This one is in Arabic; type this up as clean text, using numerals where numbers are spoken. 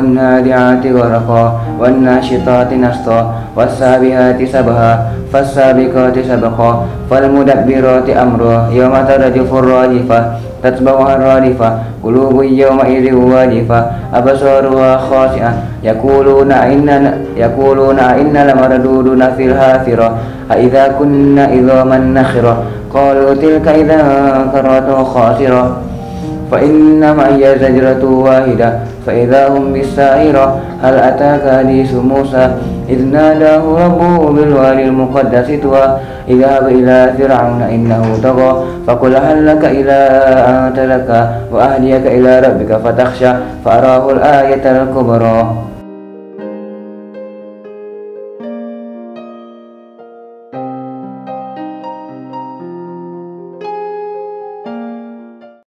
والنادعات غرقا والناشطات نشطا والسابحات سبحا فالسابقات سبقا فالمدبرات أمرا يوم ترجف الراجفة تتبعها الرادفة قلوب يومئذ واجفة أبصارها خاشعة يقولون أئنا لمردودون في الحافرة أإذا كنا عظاما نخرة قالوا تلك إذا كرة خاسرة فإنما هي زجرة واحدة فإذا هم بالساهرة هل أتاك حديث موسى إذ ناداه ربه بالوادي المقدس طوى اذهب إلى فرعون إنه طغى فقل هل لك إلى أن تزكى وأهديك إلى ربك فتخشى فأراه الآية الكبرى.